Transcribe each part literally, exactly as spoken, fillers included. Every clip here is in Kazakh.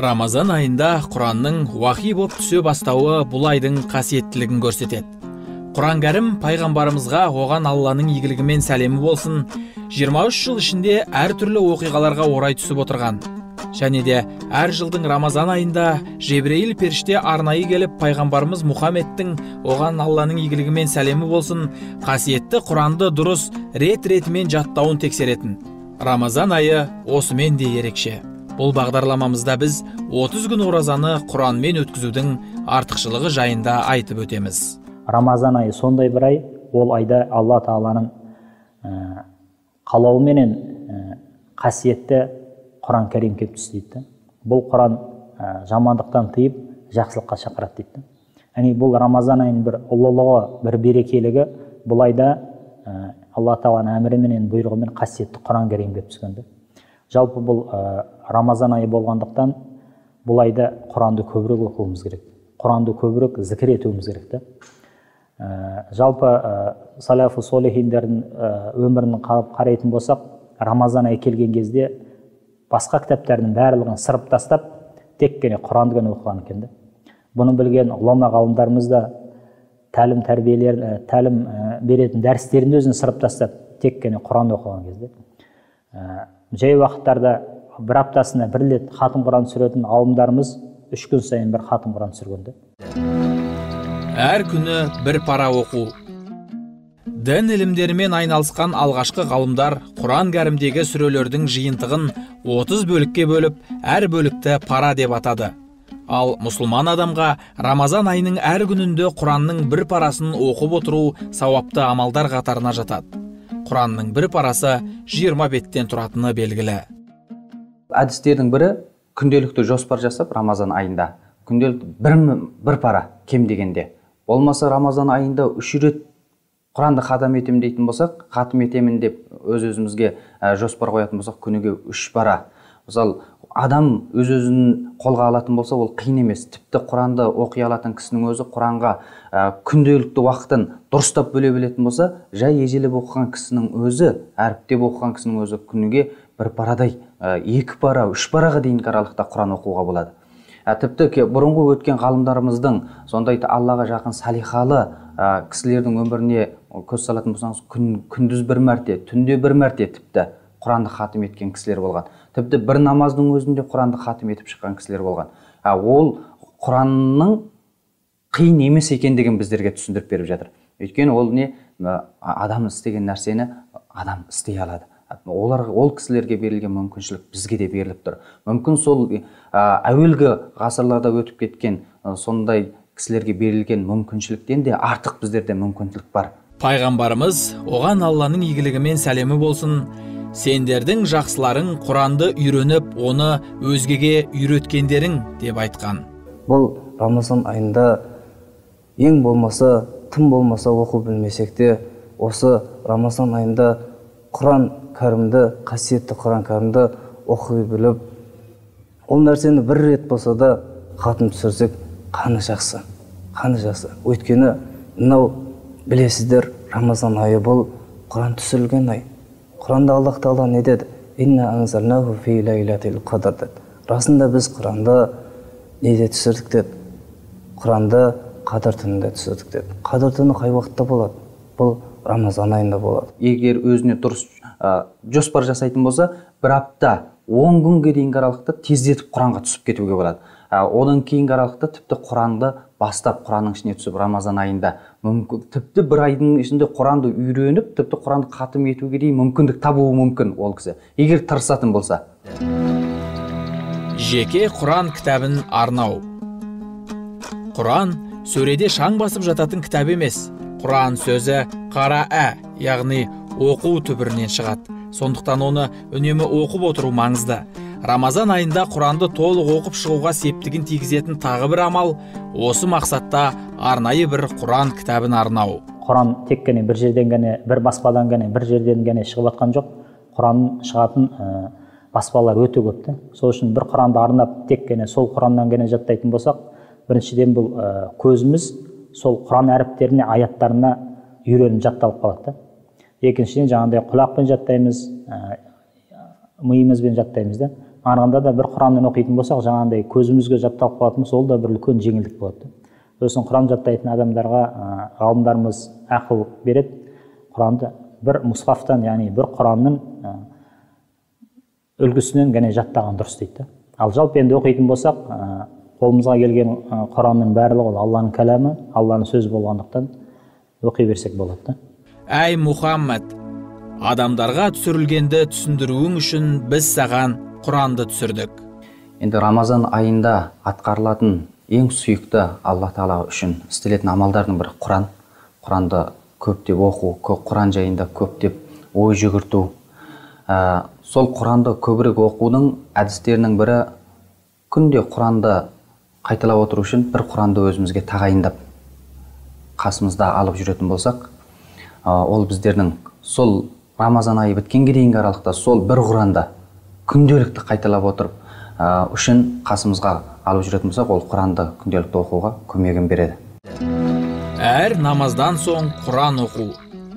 Рамазан айында Құранның уахи боп түсе бастауы бұл айдың қасиеттілігін көрсетеді. Құран кәрім пайғамбарымызға оған Алланың игілігімен сәлемі болсын, жиырма үш жыл ішінде әртүрлі оқиғаларға орай түсіп отырған. Және де әр жылдың Рамазан айында Жебірейіл періште арнайы келіп пайғамбарымыз Мұхаммедтің оған Алланың игілігімен сәлемі болсын, қасиетті Құранды дұрыс рет-ретімен жаттауын тексеретін. Рамазан айы осымен де ерекше. Бұл бағдарламамызда біз отыз күн оразаны Құранмен өткізудің артықшылығы жайында айтып өтеміз. Рамазан айы сондай бір ай, ол айда Алла Тағаланың қалауыменен қасиетті Құран кәрим келіп түсті дейді. Бұл Құран жамандықтан тыйып, жақсылыққа шақырады дейді. Яғни бұл Рамазан айының бір ұлылығы, бір берекелігі, бұл айда Алла Тағаланың әміріменен, бұйрығымен қасиетті Құран кәрим келіп түскенді. Жалпы бұл Рамазан айы болғандықтан бұл айда Құранды көбірек оқуымыз керек. Құранды көбірек зікір етуіміз керек. Жалпы салафу солихиндердің өмірін қарайтын болсақ, Рамазан айы келген кезде басқа кітаптардың барлығын сырып тастап, тек қана Құранды ғана оқыған екен. Бұны білген ғұлама ғалымдарымыз да тәлім тәрбиелер, тәлім беретін дәрістердің өзін сырып тастап, тек қана Құранды оқыған кезде. Жай уақыттарда бір аптасына бір рет хатым Құран түсіретін ғалымдарымыз үш күн сайын бір хатым Құран түсіргенде. Әр күні бір пара оқу. Дін ілімдерімен айналысқан алғашқы ғалымдар Құран кәрімдегі сүрелердің жиынтығын отыз бөлікке бөліп, әр бөлікті пара деп атады. Ал мұсылман адамға Рамазан айының әр күнінде Құранның бір парасын оқып отыру сауапты амалдар қатарына жатады. Құранның бір парасы жиырма беттен тұратыны белгілі. Әдістердің бірі күнделікті жоспар жасап Рамазан айында. Күнделікті бір, бір пара кем дегенде. Болмаса Рамазан айында үш рет Құранды хатым етемін дейтін болсақ, хатым етемін деп өз-өзімізге жоспар қоятын болсақ, күніге үш пара. Мысалы, адам өз-өзін қолға алатын болса, ол қиын емес. Тіпті Құранды оқи алатын кісінің өзі Құранға күнделікті уақытын дұрыстап бөле білетін болса, жай ежелеп оқыған кісінің өзі, әріптеп оқыған кісінің өзі күніге бір парадай, екі пара, үш параға дейінгі аралықта Құран оқуға болады. Тіпті бұрынғы өткен ғалымдарымыздың сондай Аллаға жақын салихалы кісілердің өміріне көз салатын болсаңыз, күндіз бір мәрте, түнде бір мәрте тіпті Құранды хатым еткен кісілер болған. Тіпті бір намаздың өзінде Құранды хатым етіп шыққан кісілер болған. Ол Құранның қиын емес екендігін біздерге түсіндіріп беріп жатыр. Өйткені ол не? Адам істеген нәрсені адам істей алады. Олар, ол кісілерге берілген мүмкіншілік бізге де беріліп тұр. Мүмкін сол әуелгі ғасырларда өтіп кеткен сондай кісілерге берілген мүмкіншіліктен де артық біздерде мүмкіншілік бар. Пайғамбарымыз оған Алланың игілігімен сәлемі болсын, сендердің жақсыларың Құранды үйреніп, оны өзгеге үйреткендерің деп айтқан. Бұл Рамазан айында ең болмаса, тым болмаса оқу білмесек те, осы Рамазан айында Құран кәрімді, қасиетті Құран кәрімді оқи біліп, ол нәрсені бір рет болса да хатым түсірсек, қаны жақсы, қаны жақсы. Өйткені, мынау білесіздер, Рамазан айы бұл Құран түсірілген ай. Құранда Аллах Тағала не деді? Инна анзалнаху фи лайлатил қадр деді. Расында біз Құранды неде түсірдік деді? Құранды Қадыр түнінде түсірдік деді. Қадыр түні қай уақытта болады? Бұл Рамазан айында болады. Егер өзіне дұрыс жоспар жасайтын болса, бір апта он күнге дейінгі аралықта тездетіп Құранға түсіп кетуге болады. Одан кейінгі аралықта тіпті Құранды бастап Құранның ішіне түсіп Рамазан айында мүмкін, тіпті бір айдың ішінде Құранды үйреніп, тіпті Құранды хатым етуге дейін мүмкіндік табуы мүмкін ол кісі, егер тырысатын болса. Жеке Құран кітабын арнау. Құран сөреде шаң басып жататын кітап емес. Құран сөзі қара ә, яғни оқу түбірінен шығады. Сондықтан оны үнемі оқып отыру маңызды. Рамазан айында Құранды толық оқып шығуға септігін тигізетін тағы бір амал, осы мақсатта арнайы бір Құран кітабын арнау. Құран тек қана бір жерден ғана, бір баспадан ғана, бір жерден ғана шығып жатқан жоқ. Құран шығатын баспалар өте көп. Сол үшін бір Құранды арнап, тек қана сол Құраннан ғана жаттайтын болсақ, біріншіден бұл көзіміз сол Құран әріптеріне, аяттарына үйреніп жатталып қалады. Екіншіден жаңағыдай құлақпен жаттаймыз, миымызбен жаттаймыз да. арғанда да бір Құраннан оқитын болсақ, жаңағындай көзімізге жатталып қалатын болса, ол да бір үлкен жеңілдік болады. Сосын Құран жаттайтын адамдарға ғалымдарымыз ақыл береді. Құранды бір мұсхафтан, яғни бір Құранның үлгісінен ғана жаттаған дұрыс дейді. Ал жалпы енді оқитын болсақ, қолымызға келген Құранның барлығы ол Алланың кәләмі, Алланың сөзі болғандықтан оқи берсек болады. Әй Мұхаммед, адамдарға түсірілгенді түсіндіруің үшін біз саған Құранды түсірдік. Енді Рамазан айында атқарылатын ең сүйікті Алла Тағала үшін істелетін амалдардың бірі Құран. Құранды көптеп оқу, Құран жайында көптеп ой жүгірту. Ә, сол Құранды көбірек оқудың әдістерінің бірі күнде Құранды қайталап отыру үшін бір Құранды өзімізге тағайындап қасымызда алып жүретін болсақ, ол біздердің сол Рамазан айы біткенге дейінгі аралықта сол бір Құранды күнделікті қайталап отырып үшін қасымызға алып жүретін болсақ, ол Құранды күнделікті оқуға көмегін береді. Әр намаздан соң Құран оқу.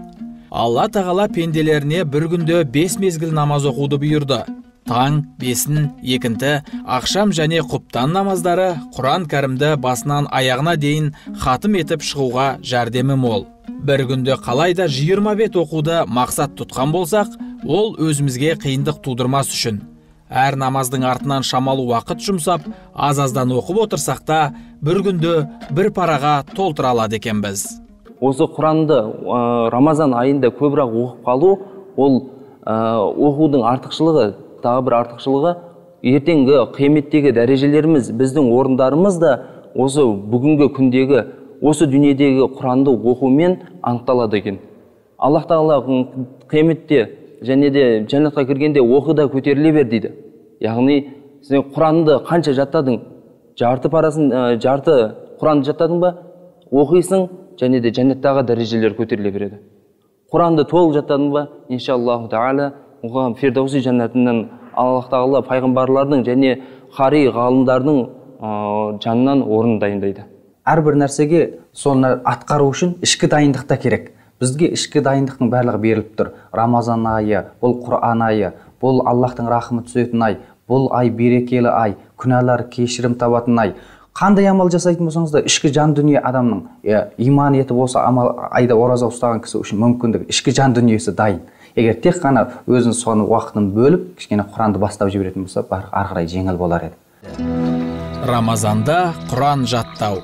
Алла Тағала пенделеріне бір күнде бес мезгіл намаз оқуды бұйырды. Таң, бесін, екінті, ақшам және құптан намаздары Құран кәрімді басынан аяғына дейін хатым етіп шығуға жәрдемі мол. Бір күнде қалайда жиырма бет оқуды мақсат тұтқан болсақ, ол өзімізге қиындық тудырмас үшін. Әр намаздың артынан шамалы уақыт жұмсап, аз-аздан оқып отырсақ та, бір күнде бір параға толтыра алады екенбіз. Осы Құранды Рамазан айында көбірек оқып қалу, ол оқудың артықшылығы, тағы бір артықшылығы, ертеңгі қияметтегі дәрежелеріміз, біздің орындарымыз да осы бүгінгі күндегі, осы дүниедегі Құранды оқумен анықталады екен. Аллах Тағала қияметте және де жәннатқа кіргенде оқы да көтеріле бер дейді. Яғни сен Құранды қанша жаттадың, жарты парасын, жарты Құранды жаттадың ба, оқисың, және де жәннаттағы дәрежелер көтеріле береді. Құранды толық жаттадың ба, иншаллаху тағала, оған Фирдауси жәннатынан Аллах Тағала пайғамбарлардың және қари ғалымдардың жанынан орын дайындайды. Әрбір нәрсеге соны атқару үшін ішкі дайындық та керек. Бізге ішкі дайындықтың барлығы беріліп тұр. Рамазан айы, бұл Құран айы, бұл Аллахтың рахымы түсетін ай, бұл ай берекелі ай, күнәлар кешірім табатын ай. Қандай амал жасайтын болсаңыз да, ішкі жан дүние адамның иман етіп осы амал айда ораза ұстаған кісі үшін мүмкіндік, ішкі жан дүниесі дайын. Егер тек қана өзін соны уақытын бөліп, кішкене Құранды бастап жіберетін болса, ары қарай жеңіл болар еді. Рамазанда Құран жаттау.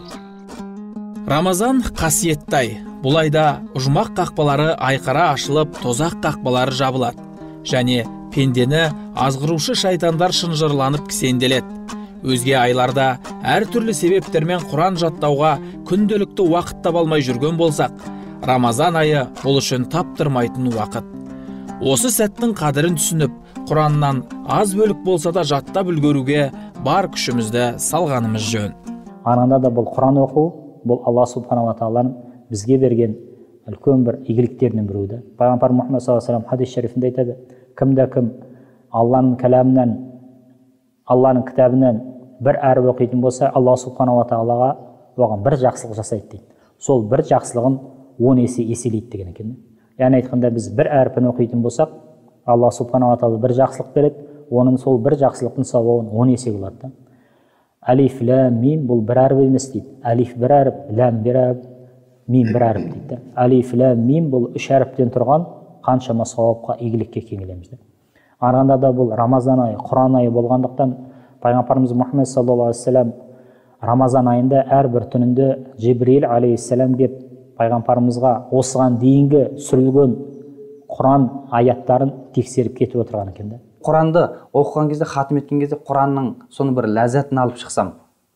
Рамазан қасиетті ай. Бұл айда ұжмақ қақпалары айқара ашылып, тозақ қақпалары жабылады. Және пендені азғырушы шайтандар шынжырланып кісенделеді. Өзге айларда әр түрлі себептермен Құран жаттауға күнделікті уақыт таба алмай жүрген болсақ, Рамазан айы бұл үшін таптырмайтын уақыт. Осы сәттің қадірін түсініп, Құраннан аз бөлік болса да жаттап үлгеруге бар күшімізді салғанымыз жөн. Арғанда да бұл Құран оқу, бұл Алла субханала тағаланың бізге берген үлкен бір игіліктерінен біреуді. Пайғамбар Мұхаммед саллаллаху алейхи ва саллям хадис шарифінде айтады: кімде кім Алланың кәләмінен, Алланың кітабынан бір әріп оқитын болса, Алла субханала тағалаға оған бір жақсылық жасайды дейді. Сол бір жақсылығын он есе еселейді деген екен. Яғни айтқанда біз бір әріпін оқитын болсақ, Алла субханала тағала бір жақсылық береді, оның сол бір жақсылықтың сауабын он есе болады. Алиф, лам, мим бұл бір әріп емес дейді. Алиф бір әріп, лам бір әріп, мим бір әріп дейді. Алиф, лам, мим бұл үш әріптен тұрған қаншама сауапқа, игілікке кеңелеміз. Арғанда да бұл Рамазан айы, Құран айы болғандықтан Пайғамбарымыз Мұхаммед саллаллаху алейхи ва саллям Рамазан айында әрбір түнінде Жибрил алейхиссалам деп пайғамбарымызға осыған дейінгі сүрілген Құран аяттарын тексеріп кетіп отырған екен. Құранды оқыған кезде, хатым еткен кезде Құранның соны бір ләззатын алып шықсам,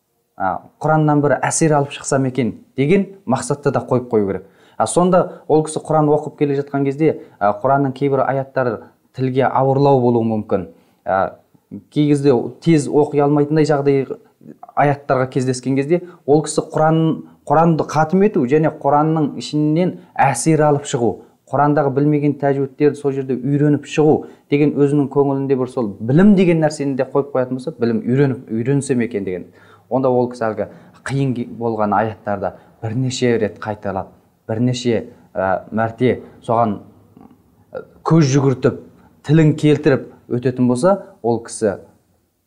Құраннан бір әсер алып шықсам екен деген мақсатты да қойып қою керек. Сонда ол кісі Құран оқып келе жатқан кезде Құранның кейбір аяттары тілге ауырлау болуы мүмкін. Кей кезде тез оқи алмайтындай жағдай аяттарға кездескен кезде ол кісі Құран, Құранды хатым ету және Құранның ішінен әсер алып шығу, Құрандағы білмеген тәжуидтерді сол жерде үйреніп шығу деген өзінің көңілінде бір сол білім деген нәрсені де қойып қоятын болса, білім үйреніп үйренсем екен деген. Онда ол кісі әлгі қиын болған аяттарды бірнеше рет қайталап, бірнеше мәрте соған көз жүгіртіп, тілін келтіріп өтетін болса, ол кісі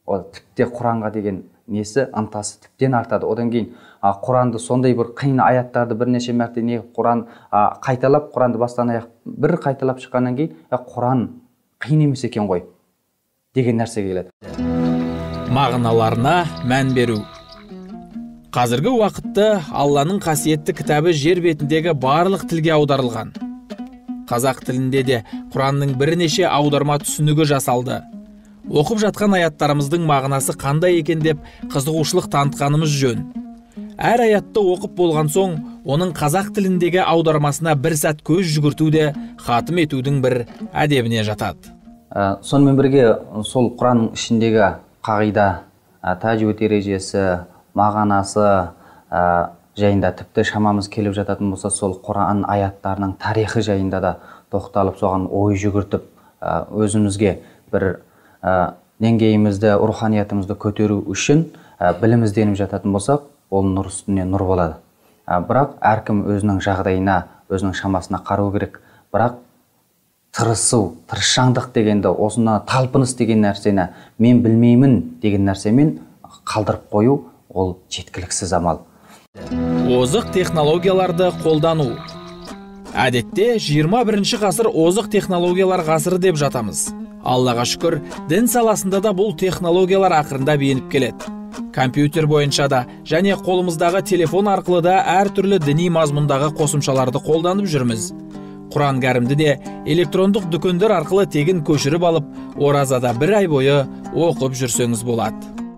ол тіпте Құранға деген несі ынтасы тіптен артады. Одан кейін Құранды сондай бір қиын аяттарды бірнеше мәрте не Құран қайталап, Құранды бастан аяқ бір қайталап шыққаннан кейін Құран қиын емес екен ғой деген нәрсе келеді. Мағыналарына мән беру. Қазіргі уақытта Алланың қасиетті кітабы жер бетіндегі барлық тілге аударылған. Қазақ тілінде де Құранның бірнеше аударма түсінігі жасалды. Оқып жатқан аяттарымыздың мағынасы қандай екен деп қызығушылық танытқанымыз жөн. Әр аятты оқып болған соң, оның қазақ тіліндегі аудармасына бір сәт көз жүгірту де хатым етудің бір әдебіне жатады. Сонымен бірге сол Құранның ішіндегі қағида, тәжуид ережесі, мағанасы жайында тіпті шамамыз келіп жататын болса, сол Құран аяттарының тарихы жайында да тоқталып, соған ой жүгіртіп, өзімізге бір деңгейімізді, руханиятымызды көтеру үшін білім ізденіп жататын болсақ, ол нұр үстіне нұр болады. Бірақ әркім өзінің жағдайына, өзінің шамасына қарау керек. Бірақ тырысу, тырысшаңдық дегенді, осына талпыныс деген нәрсені мен білмеймін деген нәрсемен қалдырып қою, ол жеткіліксіз амал. Озық технологияларды қолдану. Әдетте жиырма бірінші ғасыр озық технологиялар ғасыры деп жатамыз. Аллаға шүкір, дін саласында да бұл технологиялар ақырында еніп келеді. Компьютер бойынша да және қолымыздағы телефон арқылы да әртүрлі діни мазмұндағы қосымшаларды қолданып жүрміз. Құран кәрімді де электрондық дүкендер арқылы тегін көшіріп алып, оразада бір ай бойы оқып жүрсеңіз болады.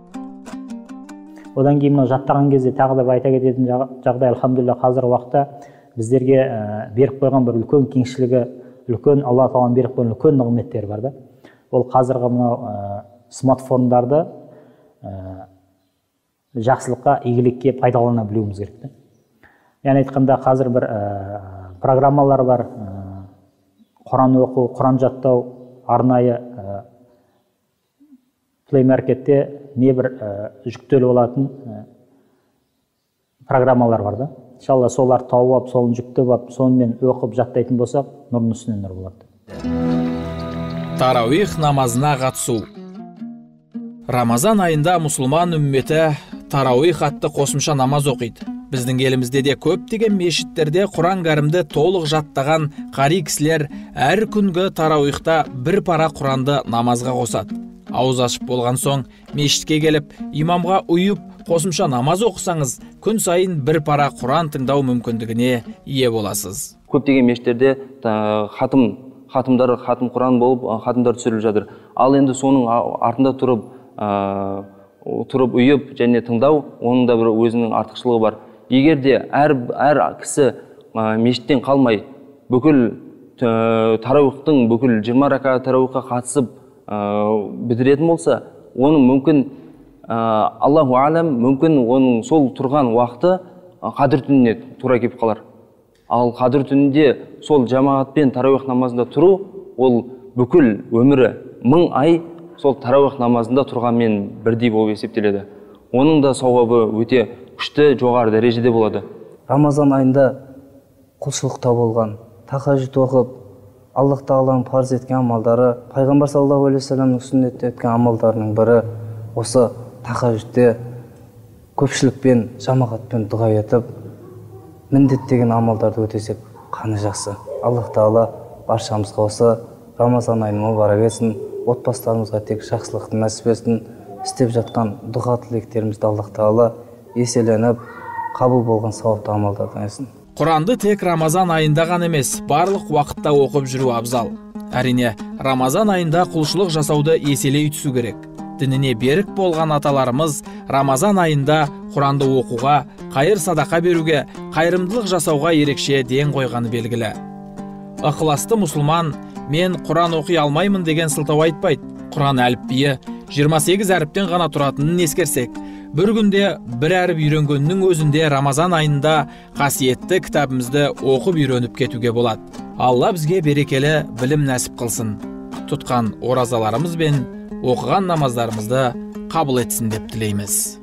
Одан кейін мына жаттаған кезде тағы да айта кететін жағдай, алхамдулилля, қазіргі уақытта біздерге беріп қойған бір үлкен кеңшілігі, үлкен Алла тағаланың беріп қойған үлкен нығметтері бар да. Ол қазіргі мына смартфондарды жақсылыққа, игілікке пайдалана білуіміз керек. Яғни айтқанда қазір бір программалар бар, Құран оқу, Құран жаттау, арнайы Play Marketте не бір жүктеліп олатын программалар бар да. Иншалла соларды тауып алып, соны жүктеп алып, сонымен оқып жаттайтын болсақ, нұрдың үстіне нұр болады. Тарауих намазына қатысу. Рамазан айында мұсылман үмметі тарауих атты қосымша намаз оқиды. Біздің елімізде де көптеген мешіттерде Құран кәрімді толық жаттаған қари кісілер әр күнгі тарауихта бір пара Құранды намазға қосады. Ауыз ашып болған соң мешітке келіп, имамға ұйып, қосымша намаз оқысаңыз, күн сайын бір пара Құран тыңдау мүмкіндігіне ие боласыз. Көптеген мешіттерде хатым, хатымдар, хатым Құран болып, хатымдар түсіріліп жатыр. Ал енді соның артында тұрып, тұрып ұйып және тыңдау, оның да бір өзінің артықшылығы бар. Егер де әр, әр кісі мешіттен қалмай, бүкіл тарауихтың, бүкіл жиырма ракат тарауихқа қатысып бітіретін болса, оның мүмкін, Аллаху алам, мүмкін оның сол тұрған уақыты қадір түніне тура келіп қалар. Ал қадір түнінде сол жамағатпен тарауих намазында тұру, ол бүкіл өмірі мың ай сол тарауих намазында тұрғанмен бірдей болып есептеледі. Оның да сауабы өте күшті, жоғары дәрежеде болады. Рамазан айында құлшылықта болған, тахажжуд оқып, Аллах тағаланың парыз еткен амалдары, пайғамбар саллаллаху алейхи вассаламның сүннет еткен амалдарының бірі осы тахажжудте көпшілікпен, жамағатпен дұға етіп, міндеттеген амалдарды өтесек қаны жақсы. Аллах тағала баршамызға осы Рамазан айын мұбарак етсін, отбасыларымызға тек жақсылықты нәсіп етсін, істеп жатқан дұға тілектерімізді Аллах тағала еселеніп, қабыл болған сауапты амалдардан етсін. Құранды тек Рамазан айында ғана емес, барлық уақытта оқып жүру абзал. Әрине, Рамазан айында құлшылық жасауды еселей түсу керек. Дініне берік болған аталарымыз Рамазан айында Құранды оқуға, қайыр садақа беруге, қайырымдылық жасауға ерекше ден қойғаны белгілі. Ықыласты мұсылман мен Құран оқи алмаймын деген сылтау айтпайды. Құран әліпбиі жиырма сегіз әріптен ғана тұратынын ескерсек, бір күнде бір әріп үйренгеннің өзінде Рамазан айында қасиетті кітабымызды оқып үйреніп кетуге болады. Алла бізге берекелі білім нәсіп қылсын. Тұтқан оразаларымыз бен оқыған намаздарымызды қабыл етсін деп тілейміз.